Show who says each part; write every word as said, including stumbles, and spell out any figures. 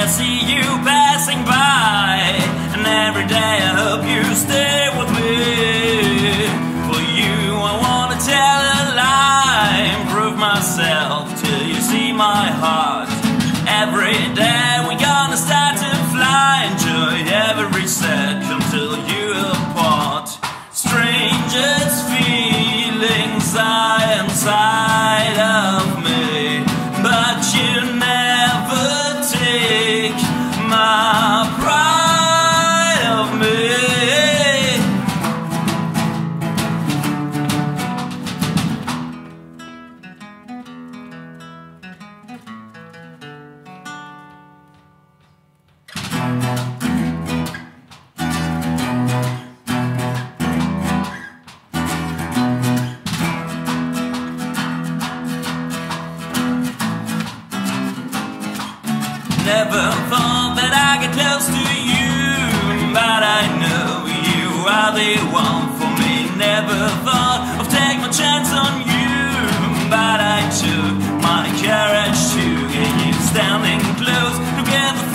Speaker 1: see you passing by, and every day I hope you stay with me. For you I wanna tell a lie, improve myself till you see my heart. Every day we're gonna start to fly, enjoy every second till you're apart. Strangest feelings are inside of me, but you never take my pride of me. Never thought that I get close to you, but I know you are the one for me. Never thought of taking my chance on you, but I took my courage to get you standing close together.